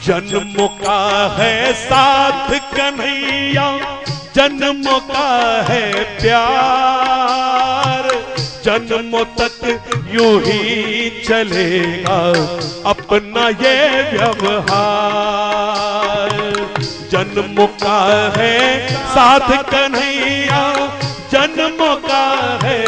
जन्मों का है साथ कन्हैया, जन्मों का है प्यार, जन्मों तक यूं ही चलेगा अपना ये व्यवहार। जन्मों का है साथ कन्हैया, जन्मों का है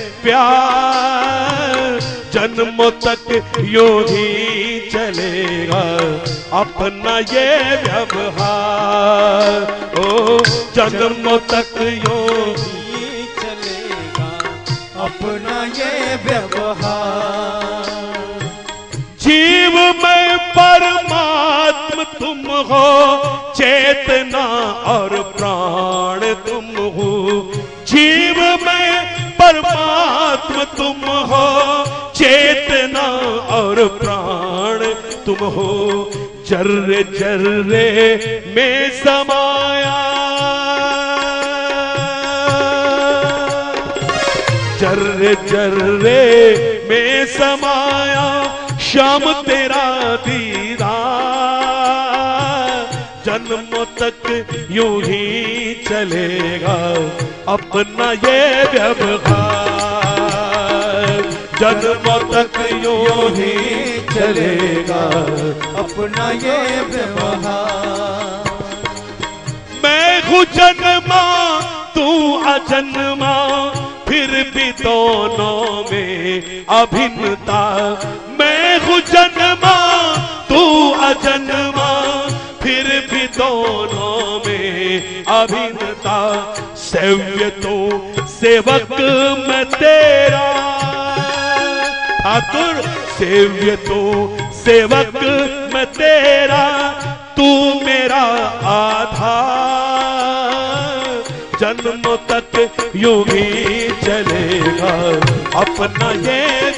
प्यार, जन्मों तक यूं ही चलेगा अपना ये व्यवहार। ओ जन्मों तक यूं ही चलेगा अपना ये व्यवहार। जीव में परमात्म तुम हो, चेतना और प्राण तुम हो। जीव में परमात्म तुम हो, चेतना और प्राण तुम हो। जर्रे जर्रे में समाया, जर्रे जर्रे में समाया श्याम तेरा दीदार। जन्मों तक यूं ही चलेगा अपना ये व्यवहार। जन्मों तक यूं ही चलेगा अपना ये व्यवहार। मैं हूँ जन्मा तू अजन्मा, फिर भी दोनों में अभिन्नता। मैं हूँ जन्मा तू अजन्मा, फिर भी दोनों में अभिन्नता। सेव्य तो सेवक मैं तेरा ठाकुर, सेव्य तो सेवक मैं तेरा, तू मेरा आधार। जन्मों तक यूं ही चलेगा अपना ये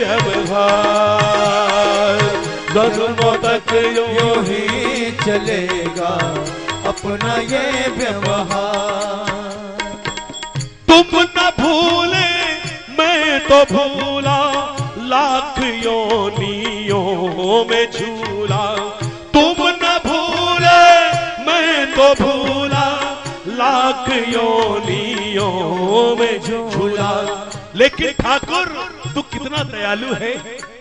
व्यवहार। जन्मों तक यूं ही चलेगा अपना ये व्यवहार। तुम न भूले मैं तो भूला, लाख योनियों में झूला। तुम न भूले मैं तो भूला, लाख योनियों में झूला। लेकिन ठाकुर तू कितना दयालु है।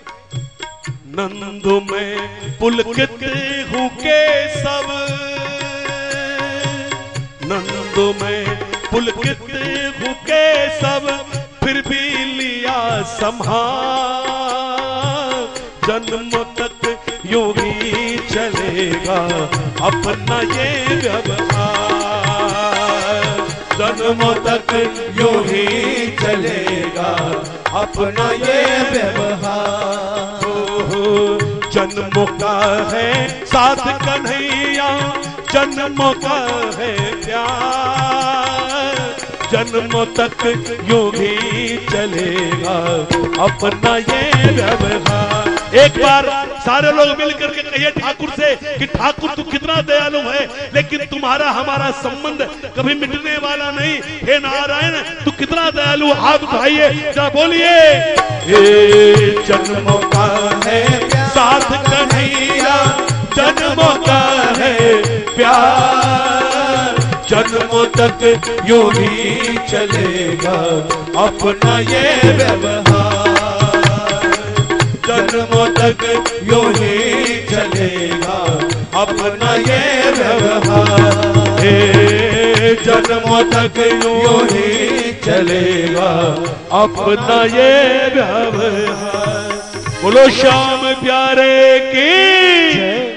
नंद में पुलकित हूँ केशव, नंद में पुलकित हूँ केशव, फिर भी लिया संभाल। जन्मों तक यूं ही चलेगा अपना ये व्यवहार। जन्मों तक यूं ही चलेगा अपना ये व्यवहार। जन्मों का है साथ कन्हैया, जन्मों का है प्यार, जन्मों तक यूं ही चलेगा अपना ये व्यवहार। एक बार सारे लोग मिलकर के कहिए ठाकुर से कि ठाकुर तू कितना दयालु है, लेकिन तुम्हारा हमारा संबंध कभी मिटने वाला नहीं। हे नारायण तू कितना दयालु, हाथ उठाइए जरा बोलिए। जन्मों का है साथ कन्हैया, जन्मों का है प्यार, जन्मों तक यूं ही चलेगा अपना ये व्यवहार। जन्मों तक यूं ही चलेगा अपना ये व्यवहार। जन्मों तक यूं ही चलेगा अपना ये व्यवहार। बोलो श्याम प्यारे की।